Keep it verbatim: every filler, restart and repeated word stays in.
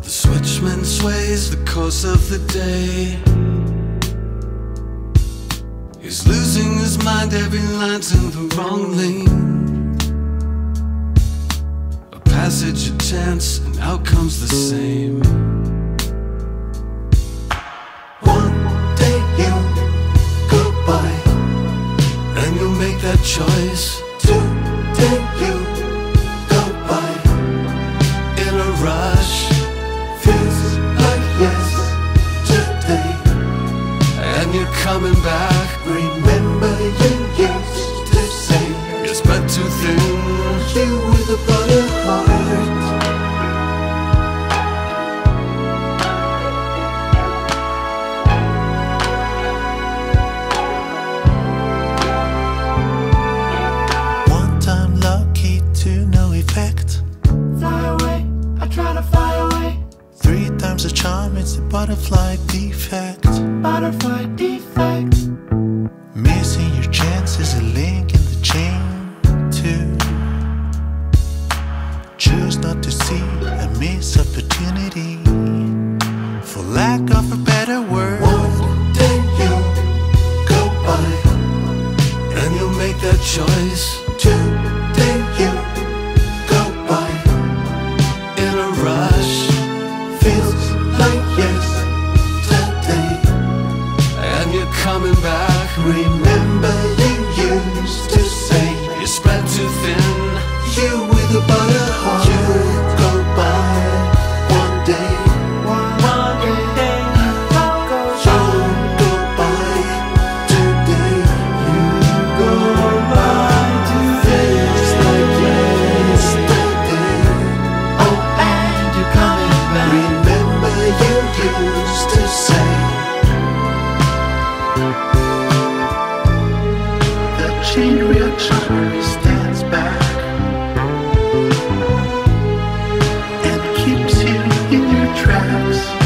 The switchman sways the course of the day. He's losing his mind, every line's in the wrong lane. A passage, a chance, and outcome's the same. One day you'll go by, and you'll make that choice. Today you go by in a rush. Feels like yesterday, and you're coming back. Remember you used to say you're spread too thin, you with a butter heart. One time lucky to no effect. Fly away, I try to fly away. Three times the charm, it's a butterfly defect. Butterfly defect. Missing your chance is a link in the chain too. Choose not to see a missed opportunity, for lack of a better word. One day you'll go by, and you'll make that choice. Today you go by in a rush. Feels like yesterday, and you're coming back. Remember you used to say you're spread too thin, you with a butter heart. You go by one day, One day, I'll go you go by today. You go by today. Feels like yesterday, Oh, and you're coming back. remember you used to say. The chain reaction stands back and keeps you in your tracks.